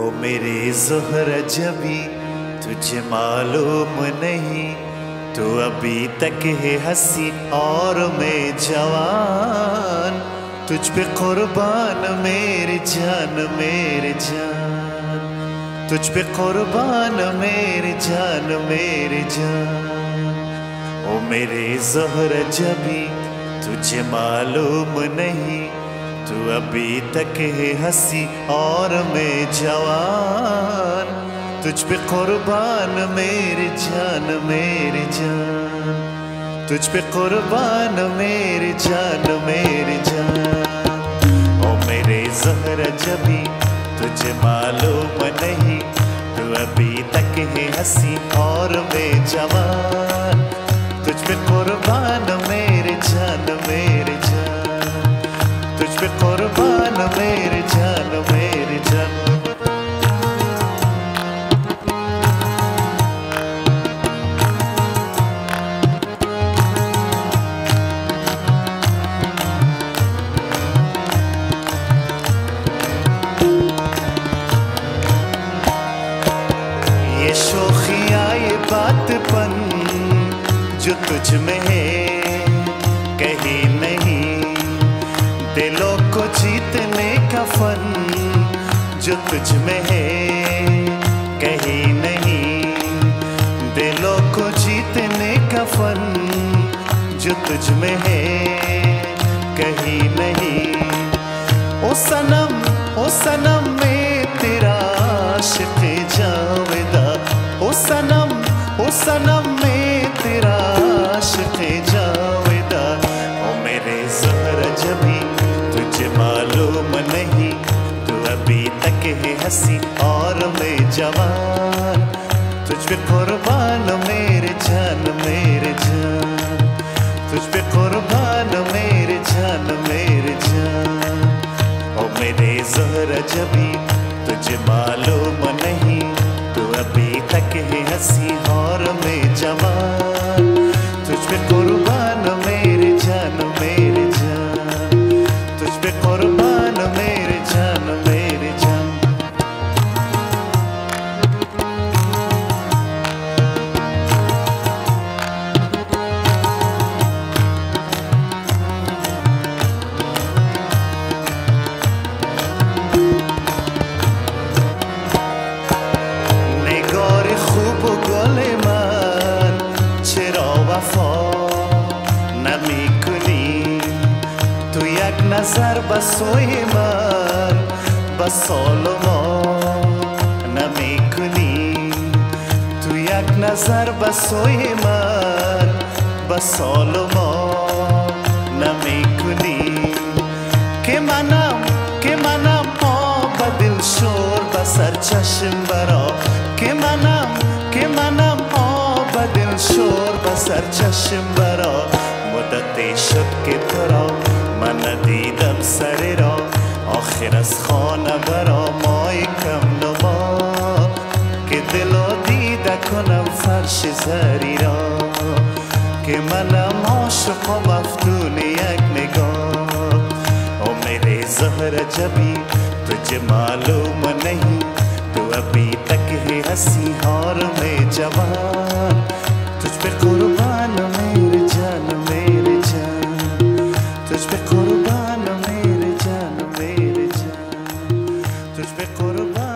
ओ मेरी ज़ोहरा जबी तुझे मालूम नहीं, तू अभी तक है हंसी और मैं जवान। तुझ पे कुर्बान मेरी जान मेरी जान, तुझ पे कुर्बान मेरी जान मेरी जान। ओ मेरी ज़ोहरा जबी तुझे मालूम नहीं, तू अभी तक है हंसी और मैं जवान। तुझ पे कुर्बान मेरी जान मेरी जान, तुझ पे कुर्बान मेरी जान मेरी जान। ओ मेरे ज़ोहरा जबी तुझे मालूम नहीं, तू अभी तक है हंसी और मैं जवान। तुझ पे कुर्बान मेरी जान मेरी जान, तुझ पे कुर्बान मेरी जान मेरी जान। ये शोखिया ये बातपन जो तुझ में है कहीं नहीं, दिलों को जीतने का फन जो तुझ में है कहीं नहीं, दिलों को जीतने का फन जो तुझ में है कहीं नहीं। ओ सनम मैं तेरा आशिक़ जावेदा, ओ सनम मैं तेरा आशिक़ जावेदा। ओ मेरे ज़ोहरा जबी तुझे मालूम नहीं, तू अभी तक है हंसी और मैं जवान। तुझ पे कुर्बान मेरे जान मेरे जान, तुझ पे कुर्बान मेरे जान मेरे जान। ओ मेरे ज़ोहरा जबी तुझे मालूम नहीं, तू अभी तक है हंसी और मैं जवान। तुझ पे कुर्बान मेरी जान मेरी जान, तुझ पे कुर्बान मेरी जान मेरी जान। नजर बसोई मन बसोलमो नमीकुनी, तू एक नजर बसोई मन बसोलमो नमीकुनी। के मनम ओ बदिल शोर बसर चश्म बरो, के मनम ओ बदिल शोर बसर चश्म बरो। मुदते शुद के तरो من دیدم سر را آخر از خانه برا مای کم نما، که دلو دیده کنم فرش زری را، که منم عاشق و مفتون یک نگاه. او میری ज़ोहरा जबी तुझे मालूम नहीं, तू अभी तक है हंसी और मैं जवान। तुझ पे कुर्बान मेरी जान मेरी जान, तुझ पे कुर्बान मेरी जान मेरी जान, तुझ पे कुर्बान।